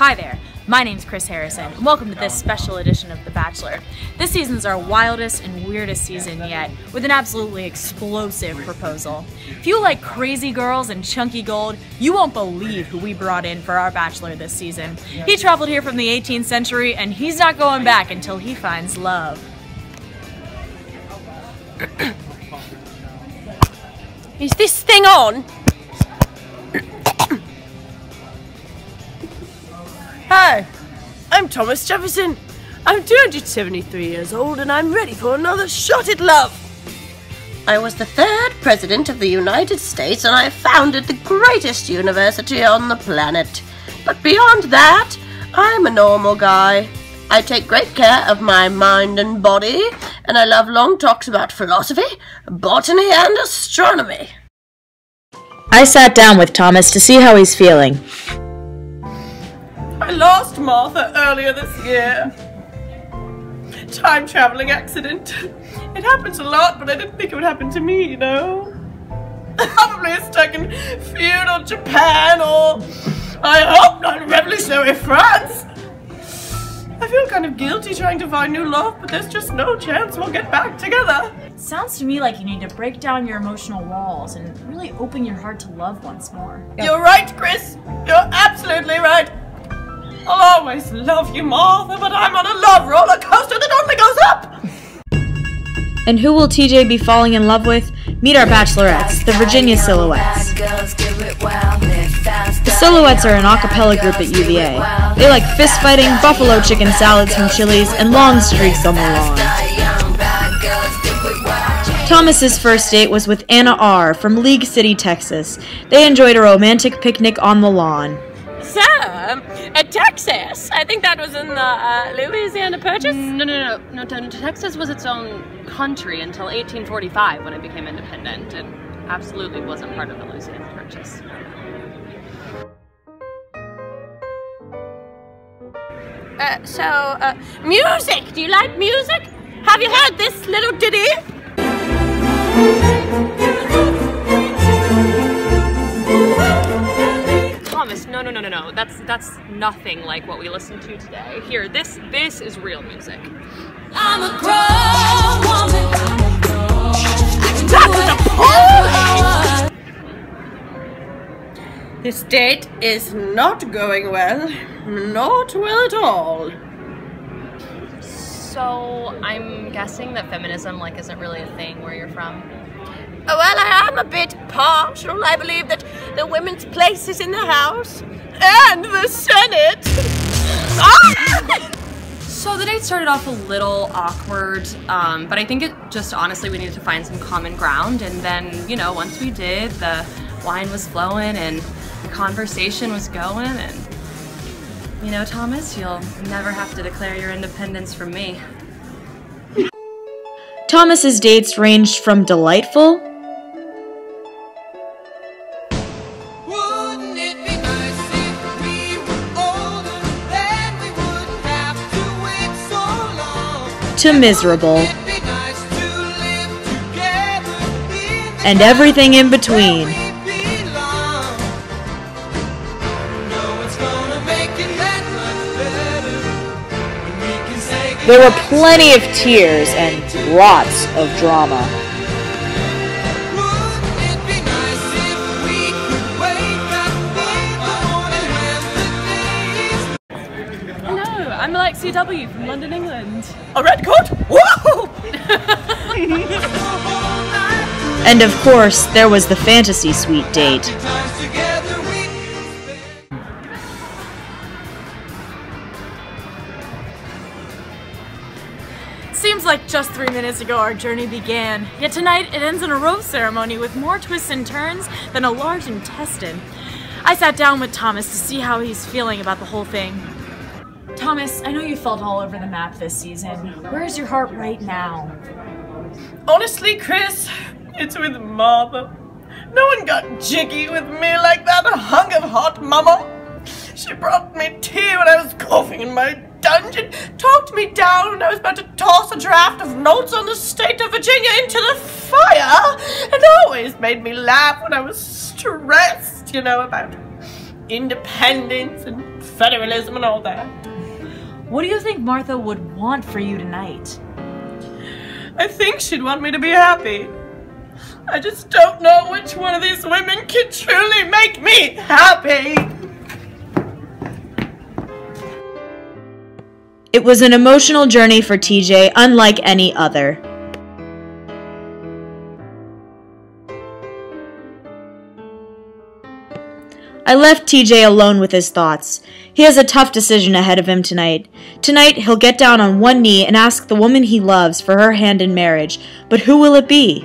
Hi there, my name's Chris Harrison, and welcome to this special edition of The Bachelor. This season's our wildest and weirdest season yet, with an absolutely explosive proposal. If you like crazy girls and chunky gold, you won't believe who we brought in for our Bachelor this season. He traveled here from the 18th century, and he's not going back until he finds love. Is this thing on? Hi, I'm Thomas Jefferson. I'm 273 years old and I'm ready for another shot at love. I was the third president of the United States and I founded the greatest university on the planet. But beyond that, I'm a normal guy. I take great care of my mind and body, and I love long talks about philosophy, botany, and astronomy. I sat down with Thomas to see how he's feeling. I lost Martha earlier this year. Time-traveling accident. It happens a lot, but I didn't think it would happen to me, you know? Probably stuck in feudal Japan, or I hope not revolutionary France. I feel kind of guilty trying to find new love, but there's just no chance we'll get back together. Sounds to me like you need to break down your emotional walls and really open your heart to love once more. You're right, Chris. You're absolutely right. I'll always love you, Martha, but I'm on a love roller coaster that only goes up. And who will TJ be falling in love with? Meet our bachelorettes, the Virginia Silhouettes. The Silhouettes are an a cappella group at UVA. They like fist fighting, buffalo chicken salads from Chili's, and long streaks on the lawn. Thomas's first date was with Anna R. from League City, Texas. They enjoyed a romantic picnic on the lawn. So, Texas? I think that was in the Louisiana Purchase? No, Texas was its own country until 1845 when it became independent. It absolutely wasn't part of the Louisiana Purchase. Music! Do you like music? Have you heard this little ditty? Thomas, no. That's nothing like what we listened to today. Here, this is real music. I'm a grown woman. This date is not going well. Not well at all. So, I'm guessing that feminism, isn't really a thing where you're from? Well, I am a bit partial. I believe that the women's place is in the House and the Senate. So the date started off a little awkward, but I think it just honestly we needed to find some common ground, and then, once we did, the wine was flowing and the conversation was going, and Thomas, you'll never have to declare your independence from me. Thomas's dates ranged from delightful to miserable and everything in between. There were plenty of tears and lots of drama. Hello, I'm Alexia W. from London, England. A red coat? Whoa! And of course, there was the fantasy suite date. Seems like just 3 minutes ago our journey began, yet tonight it ends in a rose ceremony with more twists and turns than a large intestine. I sat down with Thomas to see how he's feeling about the whole thing. Thomas, I know you felt all over the map this season. Where's your heart right now? Honestly, Chris, it's with Martha. No one got jiggy with me like that hunk of hot mama. She brought me tea when I was coughing in my dungeon, talked me down when I was about to toss a draft of notes on the state of Virginia into the fire, and always made me laugh when I was stressed, about independence and federalism and all that. What do you think Martha would want for you tonight? I think she'd want me to be happy. I just don't know which one of these women can truly make me happy. It was an emotional journey for TJ, unlike any other. I left TJ alone with his thoughts. He has a tough decision ahead of him tonight. Tonight, he'll get down on one knee and ask the woman he loves for her hand in marriage. But who will it be?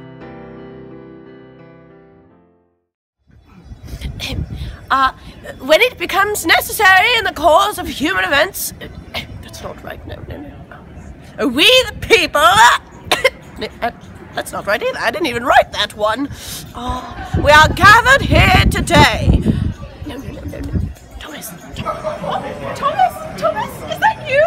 When it becomes necessary in the course of human events... That's not right, no. We the people... That's not right either, I didn't even write that one. We are gathered here today. No. Thomas, is that you?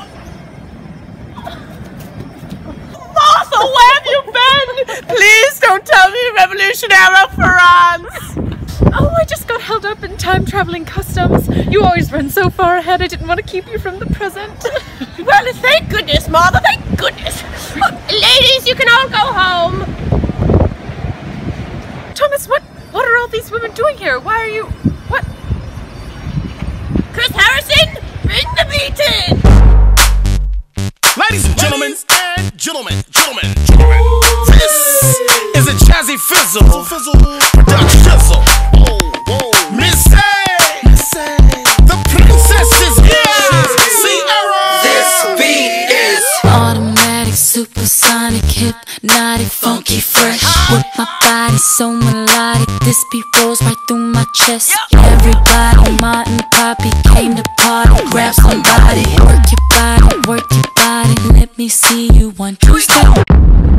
Martha, where have you been? Please don't tell me Revolutionary France. Oh, I just got held up in time-traveling customs. You always run so far ahead, I didn't want to keep you from the present. Well, thank goodness, Martha, thank goodness. Ladies, you can all go home. Thomas, what are all these women doing here? Why are you... what? Chris Harrison, bring the beat in. Ladies and gentlemen, this is a Jazzy Fizzle production. Missy, the princess is here. This beat is automatic, supersonic, hypnotic, funky, fresh. With my body so melodic, this beat rolls right through my chest. Everybody, Martin, Poppy came to party. Grab somebody, work your body, let me see you 1, 2, step.